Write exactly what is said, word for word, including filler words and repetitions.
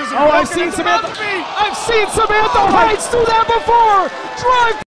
is Oh, I've seen Samantha. I've seen Samantha Heights do that before. Drive.